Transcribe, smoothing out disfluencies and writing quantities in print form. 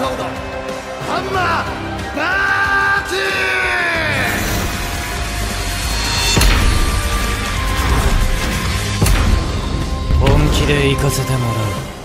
コードハンマーバーキ本気で行かせてもらう。